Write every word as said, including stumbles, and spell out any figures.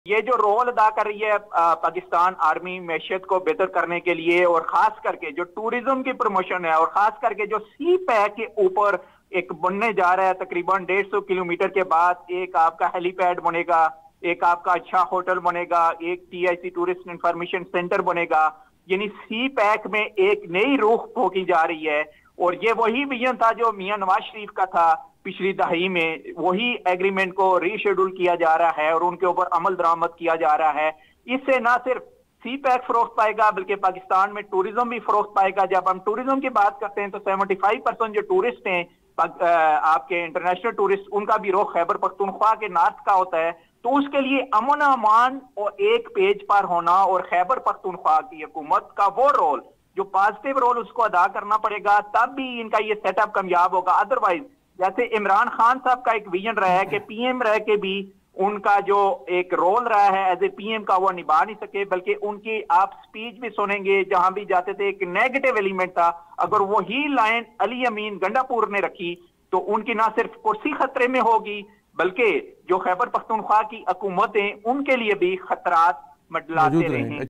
ये जो रोल अदा कर रही है पाकिस्तान आर्मी मैशियत को बेहतर करने के लिए, और खास करके जो टूरिज्म की प्रमोशन है, और खास करके जो सी पैक के ऊपर एक बनने जा रहा है, तकरीबन डेढ़ सौ किलोमीटर के बाद एक आपका हेलीपैड बनेगा, एक आपका अच्छा होटल बनेगा, एक T I C tourist information centre बनेगा। यानी सी पैक में एक नई रूह फूकी जा रही है। और ये वही विजन था जो मियां नवाज शरीफ का था पिछली दहाई में। वही एग्रीमेंट को रीशेड्यूल किया जा रहा है और उनके ऊपर अमल दरामद किया जा रहा है। इससे ना सिर्फ सी पैक फरोख्त पाएगा बल्कि पाकिस्तान में टूरिज्म भी फरोख्त पाएगा। जब हम टूरिज्म की बात करते हैं तो पचहत्तर परसेंट जो टूरिस्ट हैं आपके इंटरनेशनल टूरिस्ट, उनका भी रुख खैबर पख्तूनख्वा के नॉर्थ का होता है। तो उसके लिए अमन अमान और एक पेज पर होना और खैबर पख्तूनख्वा की हुकूमत का वो रोल जो पॉजिटिव रोल उसको अदा करना पड़ेगा, तब भी इनका ये सेटअप कामयाब होगा। अदरवाइज जैसे इमरान खान साहब का एक विजन रहा है कि पीएम रह के भी उनका जो एक रोल रहा है एज ए पीएम का वो निभा नहीं सके, बल्कि उनकी आप स्पीच भी सुनेंगे जहां भी जाते थे एक नेगेटिव एलिमेंट था। अगर वही लाइन अली अमीन गंडापुर ने रखी तो उनकी ना सिर्फ कुर्सी खतरे में होगी बल्कि जो खैबर पख्तूनख्वा की हुकूमतें उनके लिए भी खतरात मंडलाते रहे हैं।